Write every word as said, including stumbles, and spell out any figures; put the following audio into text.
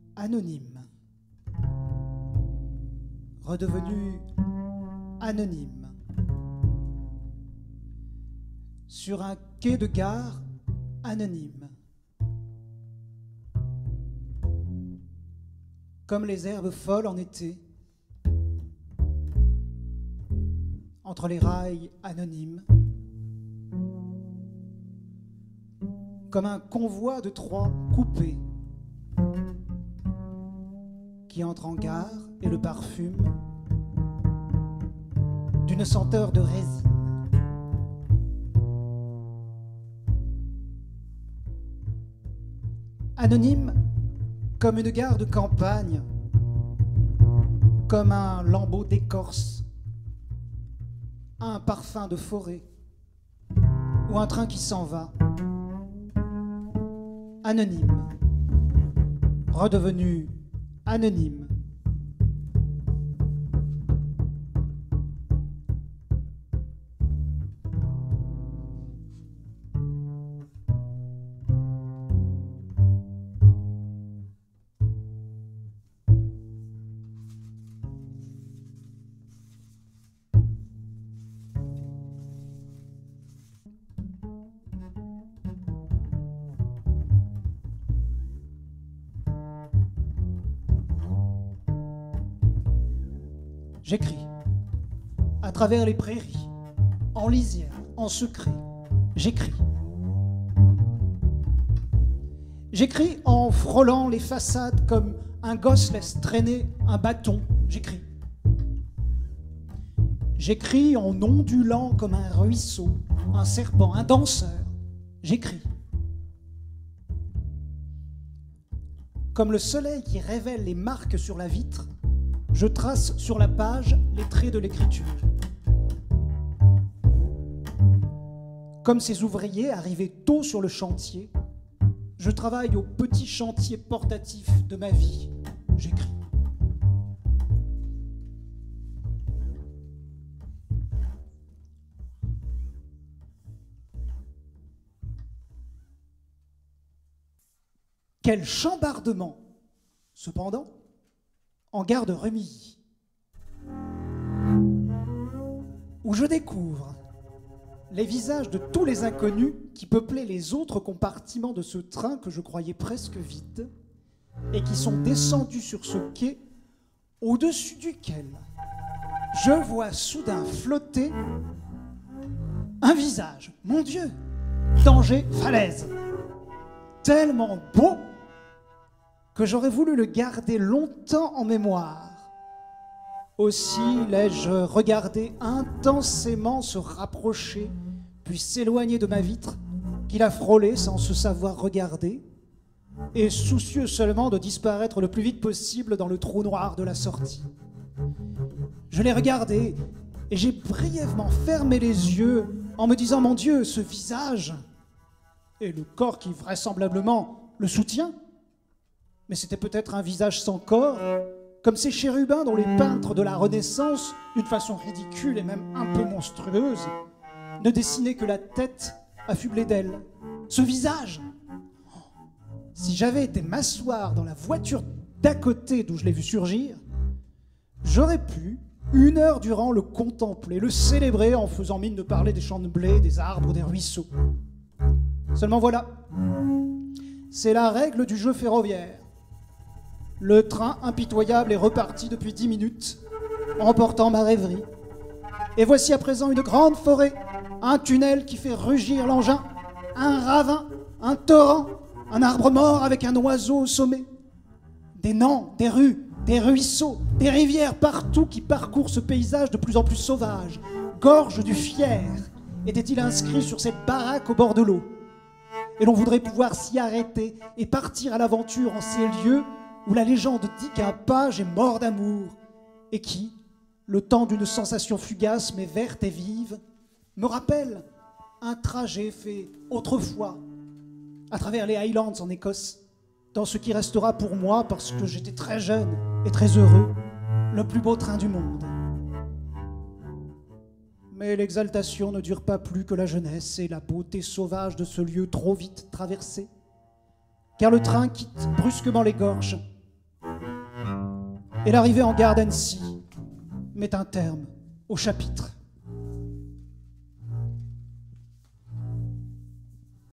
anonyme, redevenu anonyme, sur un quai de gare anonyme, comme les herbes folles en été, entre les rails anonymes, comme un convoi de Troie coupé qui entre en gare et le parfume d'une senteur de résine. Anonyme comme une gare de campagne, comme un lambeau d'écorce, un parfum de forêt ou un train qui s'en va. Anonyme, redevenu anonyme. J'écris, à travers les prairies, en lisière, en secret, j'écris. J'écris en frôlant les façades comme un gosse laisse traîner un bâton, j'écris. J'écris en ondulant comme un ruisseau, un serpent, un danseur, j'écris. Comme le soleil qui révèle les marques sur la vitre, je trace sur la page les traits de l'écriture. Comme ces ouvriers arrivés tôt sur le chantier, je travaille au petit chantier portatif de ma vie. J'écris. Quel chambardement, cependant, en gare de Remilly, où je découvre les visages de tous les inconnus qui peuplaient les autres compartiments de ce train que je croyais presque vide et qui sont descendus sur ce quai au-dessus duquel je vois soudain flotter un visage, mon Dieu, danger, falaise, tellement beau que j'aurais voulu le garder longtemps en mémoire. Aussi l'ai-je regardé intensément se rapprocher, puis s'éloigner de ma vitre, qu'il a frôlé sans se savoir regarder, et soucieux seulement de disparaître le plus vite possible dans le trou noir de la sortie. Je l'ai regardé, et j'ai brièvement fermé les yeux en me disant « Mon Dieu, ce visage !» et le corps qui vraisemblablement le soutient. Mais c'était peut-être un visage sans corps, comme ces chérubins dont les peintres de la Renaissance, d'une façon ridicule et même un peu monstrueuse, ne dessinaient que la tête affublée d'ailes. Ce visage, si j'avais été m'asseoir dans la voiture d'à côté d'où je l'ai vu surgir, j'aurais pu, une heure durant, le contempler, le célébrer en faisant mine de parler des champs de blé, des arbres, des ruisseaux. Seulement voilà, c'est la règle du jeu ferroviaire. Le train impitoyable est reparti depuis dix minutes, emportant ma rêverie. Et voici à présent une grande forêt, un tunnel qui fait rugir l'engin, un ravin, un torrent, un arbre mort avec un oiseau au sommet. Des nants, des rues, des ruisseaux, des rivières partout qui parcourent ce paysage de plus en plus sauvage. Gorge du Fier, était-il inscrit sur cette baraque au bord de l'eau. Et l'on voudrait pouvoir s'y arrêter et partir à l'aventure en ces lieux où la légende dit qu'un page est mort d'amour et qui, le temps d'une sensation fugace mais verte et vive, me rappelle un trajet fait autrefois à travers les Highlands en Écosse, dans ce qui restera pour moi, parce que j'étais très jeune et très heureux, le plus beau train du monde. Mais l'exaltation ne dure pas plus que la jeunesse et la beauté sauvage de ce lieu trop vite traversé, car le train quitte brusquement les gorges Et l'arrivée en gare d'Annecy met un terme au chapitre.